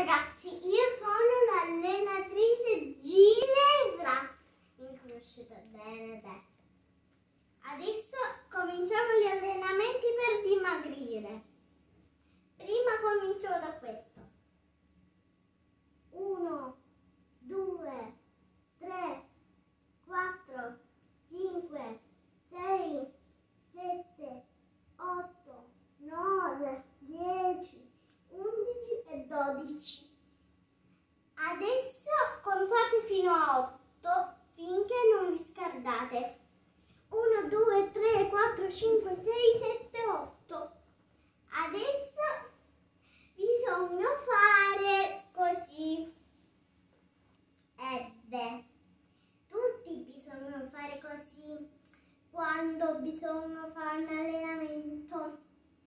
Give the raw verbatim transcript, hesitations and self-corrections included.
ragazzi, io sono l'allenatrice Ginevra, mi conoscete bene, beh. Adesso cominciamo gli allenamenti per dimagrire. Prima comincio da questo. uno, due, tre, quattro, cinque, sei, sette, otto, nove, dieci, undici e dodici. Adesso contate fino a otto finché non vi scardate. uno, due, tre, quattro, cinque,